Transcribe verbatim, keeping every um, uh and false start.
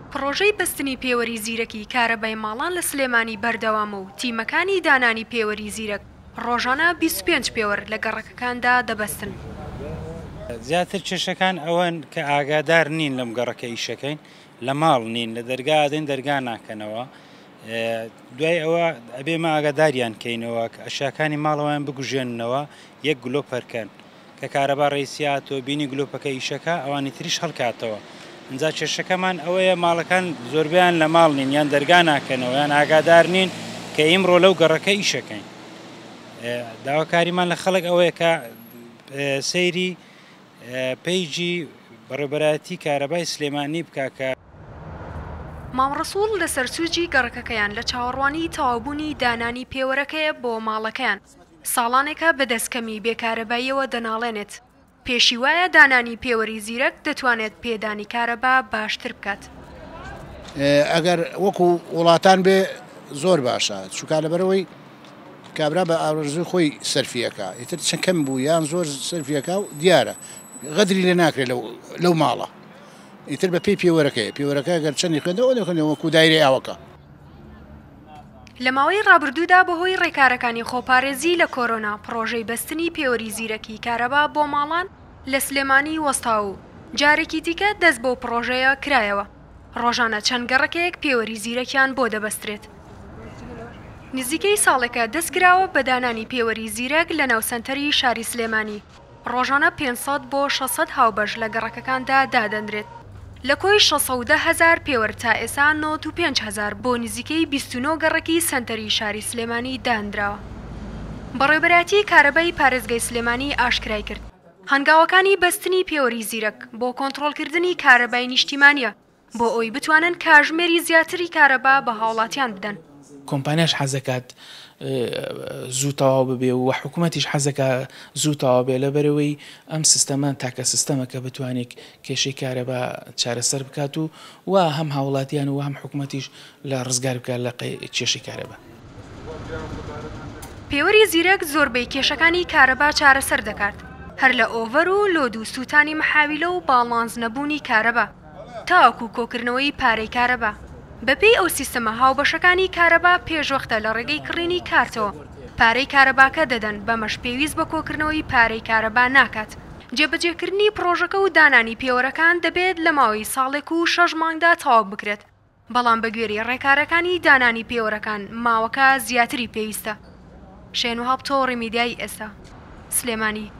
پرۆژەی بەستنی پێوەری زیرەکی کارەبای ماڵان لە سلێمانی بەردەوامە و تیمەکانی دانانی پێوەری زیرەک ڕۆژانە بیست و پێنج پێوەر لە گەڕەکەکاندا دەبەستن. زیاتر کێشەکان ئەوەن کە ئاگادار نین لەم گەڕەکە ئیشەکەین، لە ماڵ نین، لە دەرگا ئادەین دەرگا ناکەنەوە. دوای ئەوە ئەبێمە ئاگاداریان کەینەوە کە ئەشیاکانی ماڵەوەیان بگوژێننەوە یەک گلۆپەرکەن کە کارەبا ڕێسیاتۆ بینی گلۆپەکە ئیشەکە ئەوانی تریش هەڵکاتەوە. ئەنجا کێشەکەمان ئەوەیە ماڵەکان زۆربیان لە ماڵ نین یان دەرگا ناکەنەوە یان ئاگادار نین کە ئیمڕۆ لەو گەڕەکە ئیشەکەین. داواکاریمان لە خەڵک ئەوەیە کە سەیری پەیجی بەڕێوەبەرایەتی کارەبای سلێمانی بکاکە. مامڕەسوول لە سەرسوورجی گەڕەکەکەیان لە چاوەڕوانی تەواوبوونی دانانی پێوەرەکەیە بۆ ماڵەکەیان ساڵانێکە بەدەستکەمی بێکارەباییەوە دەناڵێنێت. پێشی وایە دانانی پێوەری زیرەک دەتوانێت پێدانی کارەبا باشتر بکات. ئەگەر وەکو وڵاتان بێ زۆر باشە، چونکە لەبەرەوەی کابرا بە ئارزوی خۆی سەرفیەکە، ئیتر چەند کەم بوو یان زۆر سەرفیەکە و دیارە غەدری لێ ناکرێت لەو ماڵە. ئیتر بە پێی پێوەرەکەی پێوەرەکە گەر چەندی خوێندەوە دەخوێنەوە وەکو دایرەی ئاوەکە. لە ماوەی ڕابردوودا بەهۆی ڕێکارەکانی خۆپارێزی لە کۆرۆنا پرۆژەی بەستنی پێوەری زیرەکی کارەبا بۆ ماڵان لە سلێمانی وەستا و جارێکی دیکە دەست بۆ پرۆژەیە کرایەوە. ڕۆژانە چەند گەڕەکەیەک پێوەری زیرەکیان بۆ دەبەسترێت. نزیکەی ساڵێکە دەستکراوە بە دانانی پێوەری زیرەک لە ناوسەنتەری شاری سلێمانی. ڕۆژانە پێنج بۆ شەشسەد هاوبەش لە گەڕەکەکاندا دادەنرێت. لە کۆی شەش و دە هەزار پێوەر تا ئێستا نۆت و پێنج هەزار بۆ نزیکەی بیست و نۆ گەڕەکی سەنتەری شاری سلێمانی دانراوە. بەڕێوەبەرایەتی کارەبای پارێزگای سلێمانی ئاشکرای کرد هەنگاوەکانی بەستنی پێوەری زیرەک بۆ کۆنتڕۆڵکردنی کارەبای نیشتیمانیە بۆ ئەوی بتوانن کاژمێری زیاتری کارەبا بە هاوڵاتیان بدەن. کۆمپانیاش حەزەکات زوو تەواو ببێ و حکوومەتیش حەزەکە زوو تەواو بێ لەبەرەوەی ئەم سیستەمان تاکە سیستەمەکە بتوانێت کێشەی کارەبا چارەسەر بکات و و هەم هاوڵاتیان و هەم حکوومەتیش لە ڕزگار بکات لە کێشەی کارەبا. پێوەری زیرەک زۆربەی کێشەکانی کارەبا چارەسەر دەکات، هەر لە ئۆڤەر و لۆد و سووتانی مەحاویلە و باڵانس نەبوونی کارەبا تاوەکو کۆکردنەوەی پارەی کارەبا. بەپێی ئەو سیستەمە هاوبەشەکانی کارەبا پێشوەختە لە ڕێگەی کڕینی کارتەوە پارەی کارەباکە دەدەن بەمەش پێویست بە کۆکردنەوەی پارەی کارەبا ناکات. جێبەجێکردنی پرۆژەکە و دانانی پێوەرەکان دەبێت لە ماوەی ساڵێک و شەش مانگدا تەواو بکرێت، بەڵام بەگوێرەی ڕێکارەکانی دانانی پێوەرەکان ماوەکە زیاتری پێویستە. شێن و هەڵبتۆ ڕێمیدیای ئێستا سلێمانی.